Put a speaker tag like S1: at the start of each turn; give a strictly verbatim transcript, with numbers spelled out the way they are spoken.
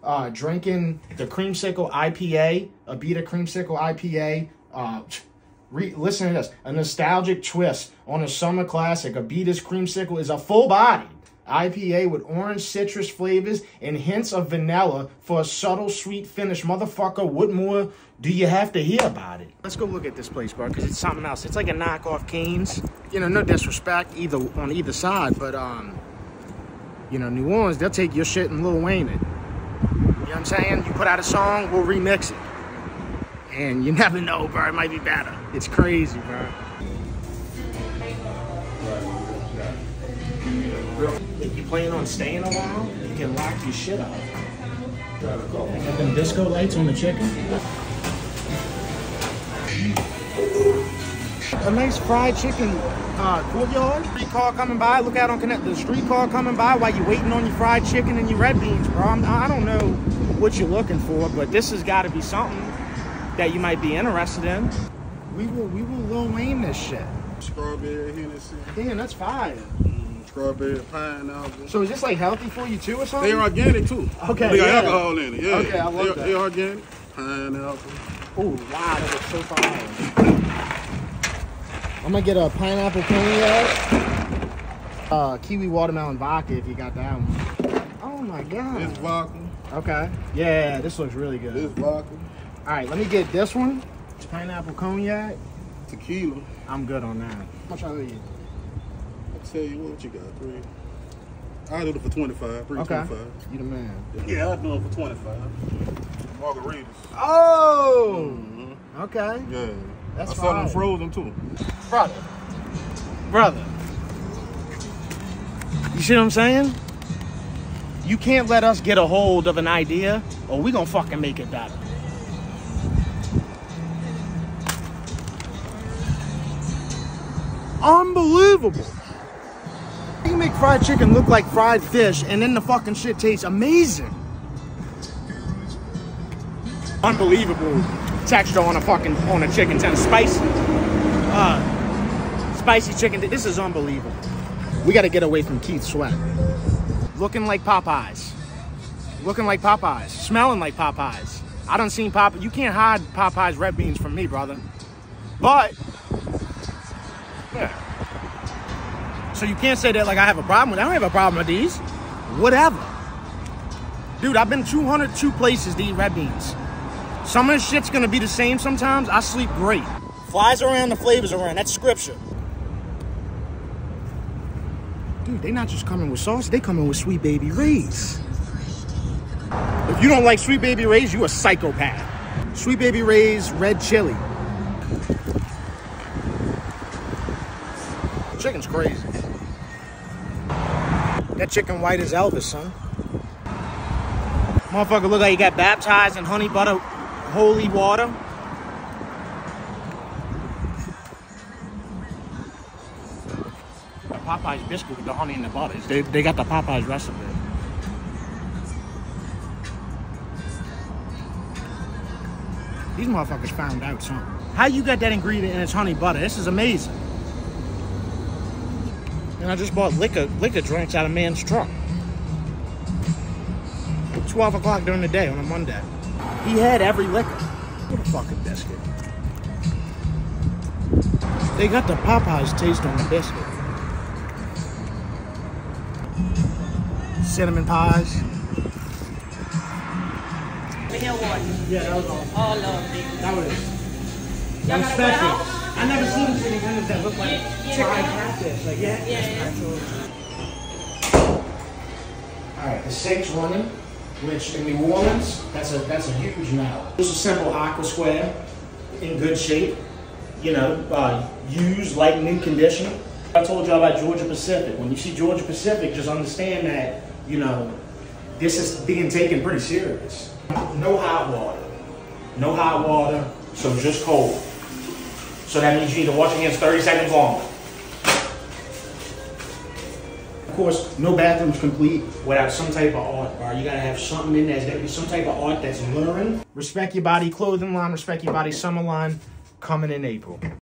S1: uh, drinking the Creamsicle I P A, Abita Creamsicle I P A. Uh, re listen to this. A nostalgic twist on a summer classic. Abita's Creamsicle is a full-bodied I P A with orange citrus flavors and hints of vanilla for a subtle sweet finish. Motherfucker, what more do you have to hear about it? Let's go look at this place, bro, because it's something else. It's like a knockoff Canes. You know, no disrespect either on either side, but um, you know, New Orleans, they'll take your shit and Lil Wayne it. You know what I'm saying? You put out a song, we'll remix it. And you never know, bro, it might be better. It's crazy, bro. If you plan on staying a while, you can lock your shit up. Got them disco lights on the chicken. A nice fried chicken uh, courtyard. Street car coming by. Look out on Canal. The street car coming by while you're waiting on your fried chicken and your red beans, bro. I'm, I don't know what you're looking for, but this has got to be something that you might be interested in. We will, we will Lil Wayne this shit.
S2: Strawberry Hennessy.
S1: Damn, that's fire.
S2: Strawberry pineapple.
S1: So is this like healthy for you too or something?
S2: They're organic too.
S1: Okay,
S2: they got
S1: yeah.
S2: alcohol in it. Yeah.
S1: Okay, I love
S2: they're,
S1: that.
S2: They're organic. Pineapple.
S1: Oh wow, that looks so fire. I'm gonna get a pineapple cognac. Uh, kiwi watermelon vodka if you got that one. Oh my god.
S2: This vodka.
S1: Okay. Yeah, this looks really good.
S2: This vodka.
S1: All right, let me get this one. It's pineapple cognac.
S2: Tequila.
S1: I'm good on that. How much I owe you?
S2: I'll tell you what you got, three. I'll do it for twenty-five. Three
S1: Okay.
S2: twenty-five.
S1: You the man.
S2: Yeah, I'll do it for twenty-five. Margaritas.
S1: Oh.
S2: Mm-hmm.
S1: Okay.
S2: Yeah.
S1: That's
S2: I sell them
S1: fine.
S2: frozen too.
S1: Brother. Brother. You see what I'm saying? You can't let us get a hold of an idea or we gonna fucking make it better. Unbelievable. You make fried chicken look like fried fish and then the fucking shit tastes amazing. Unbelievable texture on a fucking, on a chicken tender. Spicy. Uh, spicy chicken. This is unbelievable. We got to get away from Keith Sweat. Looking like Popeyes. Looking like Popeyes. Smelling like Popeyes. I done seen Popeyes. You can't hide Popeyes red beans from me, brother. But, yeah. So you can't say that like I have a problem with it. I don't have a problem with these. Whatever. Dude, I've been two hundred two places to eat red beans. Some of this shit's gonna be the same sometimes. I sleep great. Flies around, the flavors around. That's scripture. Dude, they not just coming with sauce. They coming with Sweet Baby Ray's. If you don't like Sweet Baby Ray's, you a psychopath. Sweet Baby Ray's red chili. Chicken's crazy. That chicken white as Elvis, son. Motherfucker look like he got baptized in honey butter, holy water. Popeyes biscuit with the honey and the butter. They, they got the Popeyes recipe. These motherfuckers found out something. How you got that ingredient and it's honey butter? This is amazing. And I just bought liquor liquor drinks out of man's truck. twelve o'clock during the day on a Monday. He had every liquor. What a fucking biscuit. They got the Popeyes taste on the biscuit. Cinnamon pies. Yeah, that was all.
S3: All of it.
S1: That was. That was special. I never seen chicken tenders that look like fried catfish. Like, yeah, yeah, yeah. All right, the steak's running, which in New Orleans, that's a that's a huge now. Just a simple aqua square, in good shape. You know, uh, used like new condition. I told y'all about Georgia Pacific. When you see Georgia Pacific, just understand that, you know, this is being taken pretty serious. No hot water. No hot water, so just cold. So that means you need to wash your hands thirty seconds longer. Of course, no bathroom's complete without some type of art, bar. You gotta have something in there. There's gotta be some type of art that's luring. Respect Your Body clothing line, Respect Your Body summer line, coming in April.